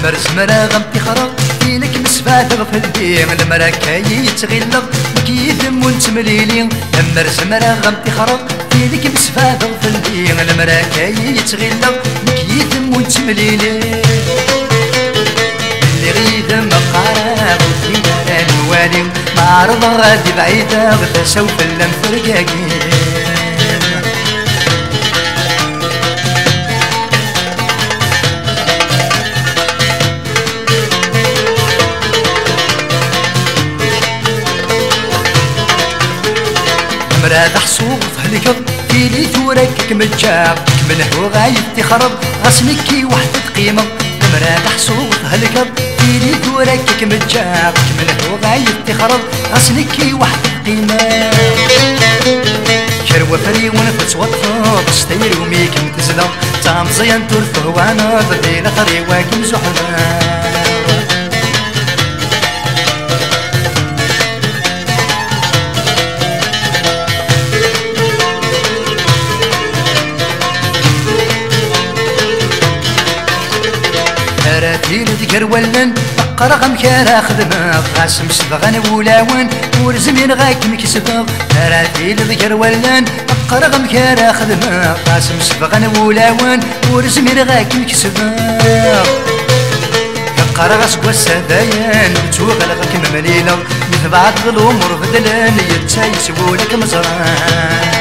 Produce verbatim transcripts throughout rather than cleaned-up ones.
مرزمرا غمتي خرا فينك مسفات غفلتي المرا كاي يتغلغ كيثم ونتمليلي مرزمرا غمتي خرا فينك مسفات غفلتي المرا كاي يتغلغ كيثم ونتمليلي اللي غيد مقارب وفينا الوالي ما عرض غادي بعيدة غدا سوف اللم فرقاقي مراد حصوف هلقط فيلي توركك متجاب من هو غايب تخرب غسمكي وحدة قيمة مراد حصوف هلقط فيلي توركك متجاب من هو غايب تخرب غسمكي وحدة قيمة شروة فري ونفس وطفا بستير وميك متزلا تام زيان ترفه وانا ضدينا طري واكم زحبان راتيل ذكر ولن فقر غم كارا خدمة قاسم سبغان ولاون ورزمين غاك مكسبغ راتيل ذكر ولن فقر غم كارا خدمة قاسم سبغان ولاون ورزمين غاك مكسبغ فقر غسق والسدايان وتوغلغك ممليلة مثبعت الأمور بدلان يتسايسولك مزران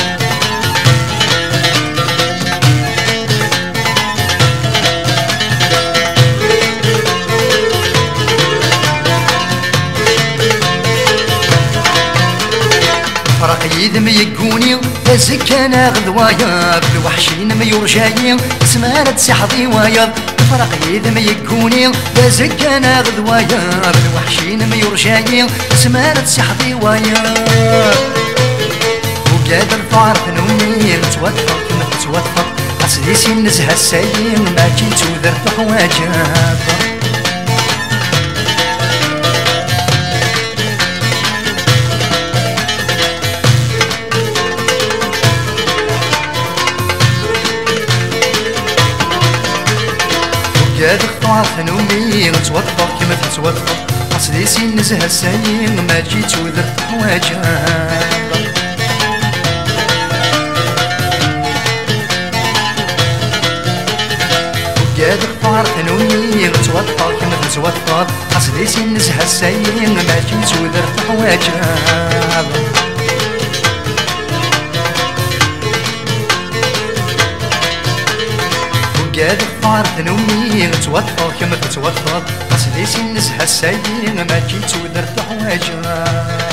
فرق يذم يقوني فزك انا غدوايا بالوحشين ما يرجاي سمارة سحضي وايا فرق يذم يقوني فزك انا غدوايا بالوحشين ما يرجاي سمارة سحضي وايا وقادر تعرف نوني نتوفق نتوفق أصلي نزهة السايين ما جيت وذرت حواجب يا دكتور ثنومي نتوضر كيما تتوضر أصلي سين نزهة السايين ما جيت وذرت حواجب يا دكتور ثنومي نتوضر كيما تتوضر أصلي سين نزهة السايين ما جيت وذرت حواجب قاد الثار ثنومي نتوضر كما تتوضر أصلي سين نزهة السايين ما جيت ودرت حواجب